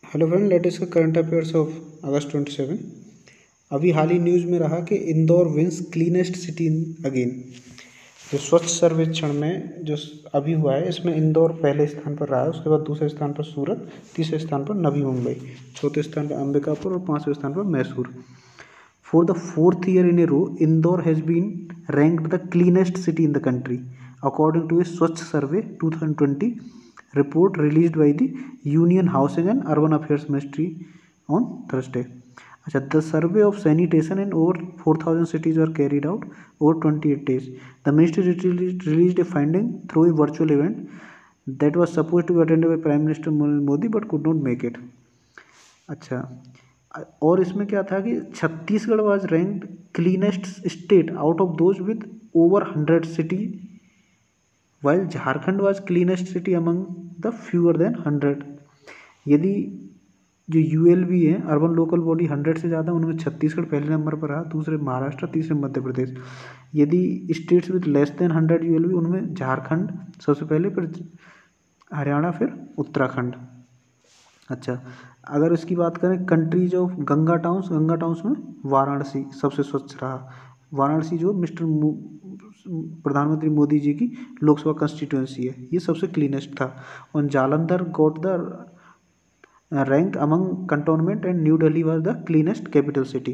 Hello friend, latest current affairs of August 27। अभी हाल ही न्यूज़ में रहा कि Indore wins cleanest city again. जो स्वच्छ सर्वेक्षण में जो अभी हुआ है, इसमें इंदौर पहले स्थान पर रहा है। उसके बाद दूसरे स्थान पर सूरत, तीसरे स्थान पर नवी मुंबई, चौथे स्थान पर अंबिकापुर और पांचवें स्थान पर Mysore. For the fourth year in a row, Indore has been ranked the cleanest city in the country according to a Swachh survey 2020 report released by the Union Housing and Urban Affairs Ministry on Thursday. अच्छा, the survey of sanitation in over 4,000 cities were carried out over 28 days. The ministry released a finding through a virtual event that was supposed to be attended by Prime Minister Modi but could not make it. अच्छा, और इसमें क्या था कि Chhattisgarh was ranked cleanest state out of those with over 100 city, while Jharkhand was cleanest city among the fewer than 100. यदि जो ULB है, urban local body 100 से ज़्यादा, उनमें छत्तीसगढ़ पहले नंबर पर रहा, दूसरे महाराष्ट्र, तीसरे मध्य प्रदेश। यदि states with less than 100 ULB, उनमें झारखंड सबसे पहले, फिर हरियाणा, फिर उत्तराखंड। अच्छा, अगर इसकी बात करें कंट्रीज ऑफ गंगा टाउन्स में वाराणसी सबसे स्वच्छ रहा। वाराणसी जो प्रधानमंत्री मोदी जी की लोकसभा कंस्टिट्यूंसी है, ये सबसे क्लीनेस्ट था। और Jalandhar got the rank among cantonment and New Delhi was the cleanest capital city.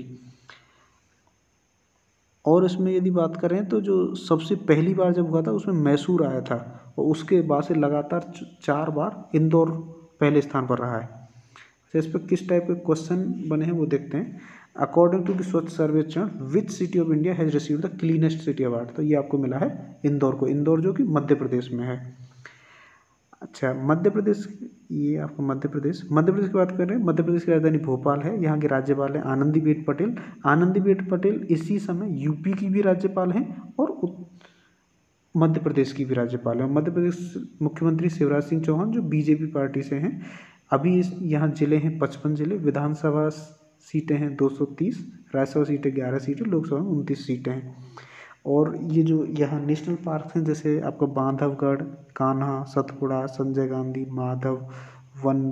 और इसमें यदि बात करें तो जो सबसे पहली बार जब हुआ था उसमें मैसूर आया था, और उसके बाद से लगातार 4 बार इंदौर पहले स्थान पर रहा है। तो इस पर किस टाइप के क्वेश्चन बने हैं वो देखते हैं। According to the Swachh Survekshan, which city of India has receive the cleanest city award? तो ये आपको मिला है इंदौर को, इंदौर जो कि मध्य प्रदेश में है। अच्छा, मध्य प्रदेश, ये आपको मध्य प्रदेश की बात कर रहे हैं। मध्य प्रदेश की राजधानी भोपाल है। यहाँ के राज्यपाल हैं आनंदीबेन पटेल। आनंदीबेन पटेल इसी समय यूपी की भी राज्यपाल हैं और मध्य प्रदेश की भी राज्यपाल है। मध्य प्रदेश मुख्यमंत्री शिवराज सिंह चौहान जो बीजेपी पार्टी से हैं। अभी यहाँ जिले हैं 55 जिले, विधानसभा सीटें हैं 230, राज्यसभा सीटें 11 सीटें, लोकसभा में 29 सीटें हैं। और ये जो यहाँ नेशनल पार्क हैं, जैसे आपका बांधवगढ़, कान्हा, सतपुड़ा, संजय गांधी, माधव, वन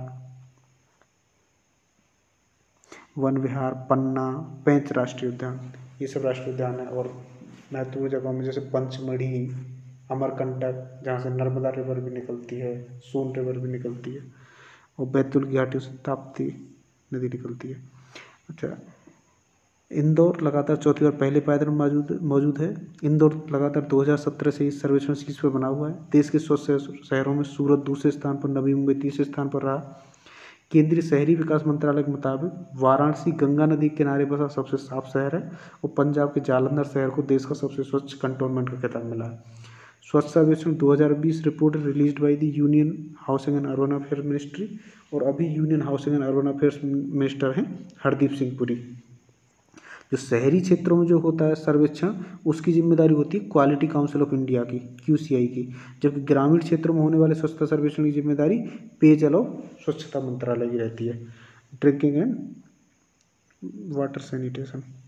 विहार, पन्ना, पेंच राष्ट्रीय उद्यान, ये सब राष्ट्रीय उद्यान है। और महत्वपूर्ण जगहों में जैसे पंचमढ़ी, अमरकंटक, जहाँ से नर्मदा रिवर भी निकलती है, सोन रिवर भी निकलती है, और बैतूल की घाटी से ताप्ती नदी निकलती है। अच्छा, इंदौर लगातार चौथी बार पहले पायदान में मौजूद है। इंदौर लगातार 2017 से इस सर्वेक्षण शीर्ष पर बना हुआ है। देश के स्वच्छ शहरों में सूरत दूसरे स्थान पर, नवी मुंबई तीसरे स्थान पर रहा। केंद्रीय शहरी विकास मंत्रालय के मुताबिक वाराणसी गंगा नदी के किनारे बसा सबसे साफ शहर है, और पंजाब के जालंधर शहर को देश का सबसे स्वच्छ कंटोनमेंट का खिताब मिला है। Swachh Survekshan 2020 report released by the union housing and urban affair ministry, और अभी union housing and urban affairs minister हैं हरदीप सिंह पुरी। जो शहरी क्षेत्रों में जो होता है सर्वेक्षण, उसकी जिम्मेदारी होती है क्वालिटी काउंसिल ऑफ इंडिया की, QCI की, जबकि ग्रामीण क्षेत्रों में होने वाले स्वच्छता सर्वेक्षण की जिम्मेदारी पेयजल और स्वच्छता मंत्रालय की रहती है, ड्रिंकिंग एंड वाटर सैनिटेशन।